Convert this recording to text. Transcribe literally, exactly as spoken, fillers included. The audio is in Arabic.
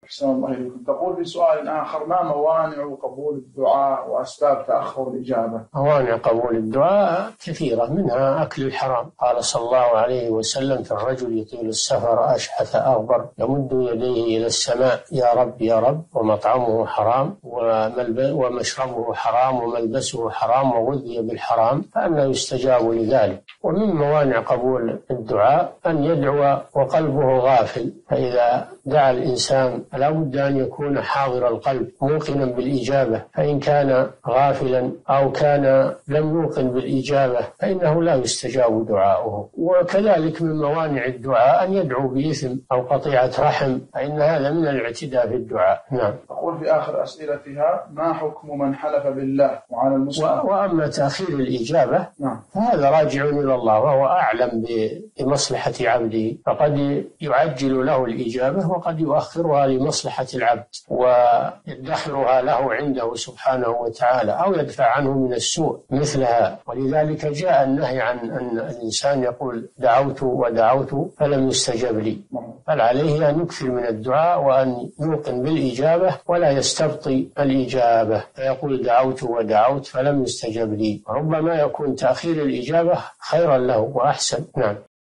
أحسن الله إليكم. تقول في سؤال آخر: ما موانع قبول الدعاء وأسباب تأخر الإجابة؟ موانع قبول الدعاء كثيرة، منها أكل الحرام. قال صلى الله عليه وسلم: في الرجل يطيل السفر أشحث أغبر يمد يديه إلى السماء يا رب يا رب، ومطعمه حرام ومشربه حرام وملبسه حرام وغذي بالحرام، فأنه يستجاب لذلك. ومن موانع قبول الدعاء أن يدعو وقلبه غافل، فإذا دعا الإنسان لا بد أن يكون حاضر القلب موقنا بالإجابة، فإن كان غافلا أو كان لم يوقن بالإجابة فإنه لا يستجاب دعاؤه. وكذلك من موانع الدعاء أن يدعو بإثم أو قطيعة رحم، فإن هذا من الاعتداء في الدعاء. نعم. أقول في آخر أسئلتها: ما حكم من حلف بالله وعلى المسلم؟ وأما تأخير الإجابة نعم. فهذا راجع إلى الله، وهو أعلم بمصلحة عبده، فقد يعجل له الإجابة وقد يؤخرها لمصلحة العبد ويدخرها له عنده سبحانه وتعالى، أو يدفع عنه من السوء مثلها. ولذلك جاء النهي عن أن الإنسان يقول دعوت ودعوت فلم يستجب لي، بل عليه أن يكثر من الدعاء وأن يوقن بالإجابة ولا يستبطي الإجابة، فيقول دعوت ودعوت فلم يستجب لي. ربما يكون تأخير الإجابة خيرا له وأحسن. نعم.